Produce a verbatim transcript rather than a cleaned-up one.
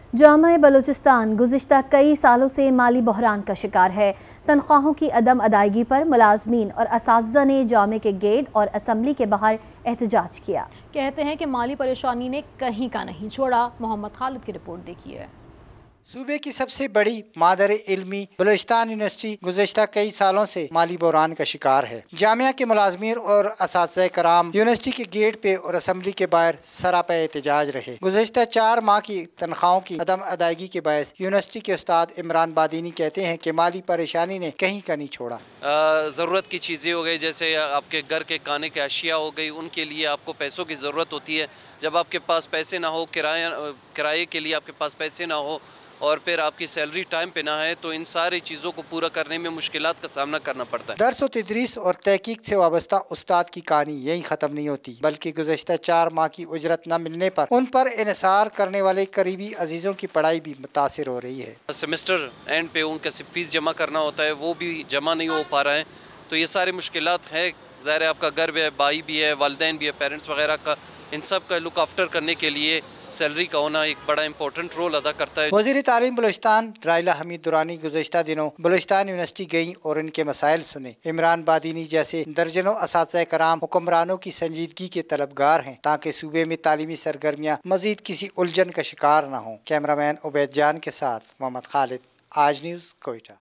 जामा बलूचिस्तान गुज़िश्ता कई सालों से माली बहरान का शिकार है। तनख्वाहों की अदम अदायगी पर मुलाजमीन और असातिज़ा ने जामे के गेट और असम्बली के बाहर एहतजाज किया। कहते हैं कि माली परेशानी ने कहीं का नहीं छोड़ा। मोहम्मद खालिद की रिपोर्ट देखिए। सूबे की सबसे बड़ी मादर इल्मी बलोचिस्तान यूनिवर्सिटी गुज़िश्ता कई सालों से माली बहरान का शिकार है। जामिया के मुलाजमीन और असातिज़ा कराम यूनिवर्सिटी के गेट पे और असम्बली के बाहर सरापा एहतजाज रहे। गुज़िश्ता चार माह की तनख्वाहों की अदम अदायगी के बायस यूनिवर्सिटी के उस्ताद इमरान बादीनी कहते हैं कि माली परेशानी ने कहीं का नहीं छोड़ा। ज़रूरत की चीज़ें हो गई, जैसे आपके घर के खाने के अशिया हो गई, उनके लिए आपको पैसों की ज़रूरत होती है। जब आपके पास पैसे ना हो, किराया किराए के लिए आपके पास पैसे ना हो और फिर आपकी सैलरी टाइम पे ना है, तो इन सारी चीज़ों को पूरा करने में मुश्किलात का सामना करना पड़ता है। दर्स व तदरीस और तहकीक से वाबस्ता उस्ताद की कहानी यही ख़त्म नहीं होती, बल्कि गुज़श्ता चार माह की उजरत न मिलने पर उन पर इन्हिसार करने वाले करीबी अजीज़ों की पढ़ाई भी मुतासिर हो रही है। सेमेस्टर एंड पे उनका फीस जमा करना होता है, वो भी जमा नहीं हो पा रहा है, तो ये सारी मुश्किलात है। ज़ाहिर है आपका घर भी है, भाई भी है, वालिदैन भी है, पेरेंट्स वगैरह का, इन सब का लुक आफ्टर करने के लिए सैलरी का होना एक बड़ा इंपॉर्टेंट रोल अदा करता है। वज़ीर तालीम बलोचिस्तान राइला हमीद दुरानी गुज़श्ता दिनों बलोचिस्तान यूनिवर्सिटी गईं और इनके मसाइल सुने। इमरान बादीनी जैसे दर्जनों असातिज़ा कराम हुक्मरानों की संजीदगी के तलबगार हैं ताकि सूबे में तालीमी सरगर्मियाँ मजीद किसी उलझन का शिकार न हों। कैमरामैन उबैद जान के साथ मोहम्मद खालिद, आज न्यूज़, कोयटा।